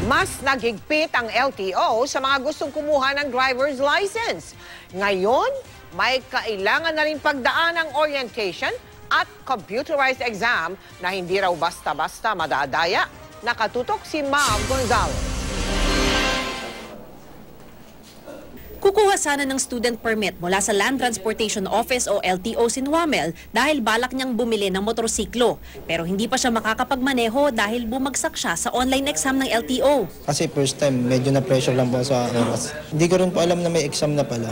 Mas naghigpit ang LTO sa mga gustong kumuha ng driver's license. Ngayon, may kailangan na rin pagdaan ng orientation at computerized exam na hindi raw basta-basta madadaya. Nakatutok si Ma'am Gonzalez. Kukuha sana ng student permit mula sa Land Transportation Office o LTO si Nuamel dahil balak niyang bumili ng motorsiklo. Pero hindi pa siya makakapagmaneho dahil bumagsak siya sa online exam ng LTO. Kasi first time, medyo na-pressure lang po sa Oras. Hindi ko rin po alam na may exam na pala.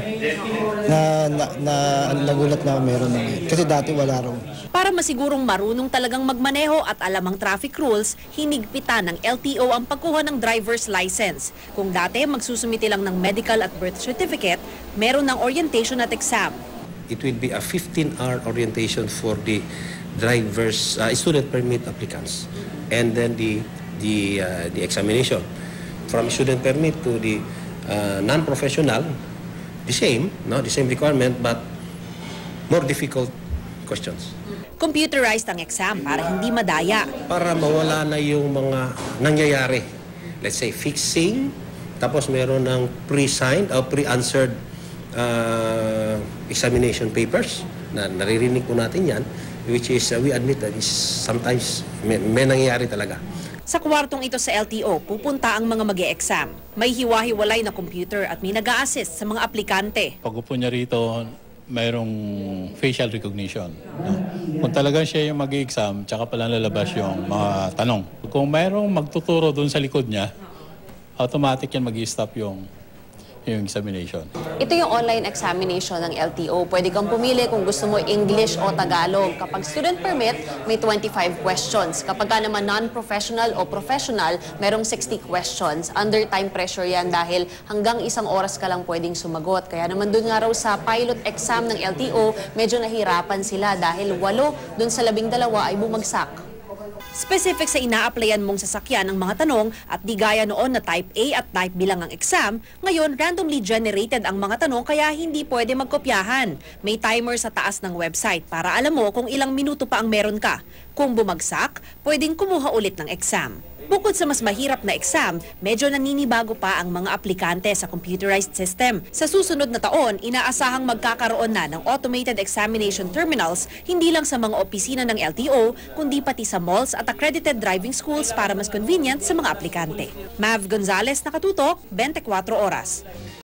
Nagulat na meron na. Kasi dati wala raw. Para masigurong marunong talagang magmaneho at alam ang traffic rules, hinigpitan ng LTO ang pagkuha ng driver's license. Kung dati magsusumiti lang ng medical at birth certificate, meron ng orientation at exam. It will be a 15-hour orientation for the driver's student permit applicants, and then the examination. From student permit to the non-professional, the same requirement, but more difficult questions. Computerized ang exam para hindi madaya. Para mawala na yung mga nangyayari. Let's say fixing, tapos meron ng pre-signed o pre-answered examination papers na naririnig po natin yan, which is we admit that is sometimes may nangyayari talaga. Sa kwartong ito sa LTO, pupunta ang mga mag-e-exam. May hiwa-hiwalay na computer at may nag-a-assist sa mga aplikante. Pag-upo niya rito, mayroong facial recognition. No? Kung talagang siya yung mag-exam, tsaka pala lalabas yung mga tanong. Kung mayroong magtuturo doon sa likod niya, automatic yan mag-i-stop yung examination. Ito yung online examination ng LTO. Pwede kang pumili kung gusto mo English o Tagalog. Kapag student permit, may 25 questions. Kapag ka naman non-professional o professional, merong 60 questions. Under time pressure yan dahil hanggang 1 oras ka lang pwedeng sumagot. Kaya naman dun nga raw sa pilot exam ng LTO, medyo nahirapan sila dahil 8 dun sa 12 ay bumagsak. Specific sa ina-applyan mong sasakyan ng mga tanong at di gaya noon na type A at type B lang ang exam, ngayon randomly generated ang mga tanong kaya hindi pwede magkopyahan. May timer sa taas ng website para alam mo kung ilang minuto pa ang meron ka. Kung bumagsak, pwedeng kumuha ulit ng exam. Bukod sa mas mahirap na exam, medyo naninibago pa ang mga aplikante sa computerized system. Sa susunod na taon, inaasahang magkakaroon na ng automated examination terminals hindi lang sa mga opisina ng LTO, kundi pati sa malls at accredited driving schools para mas convenient sa mga aplikante. Mav Gonzalez, nakatutok, 24 Oras.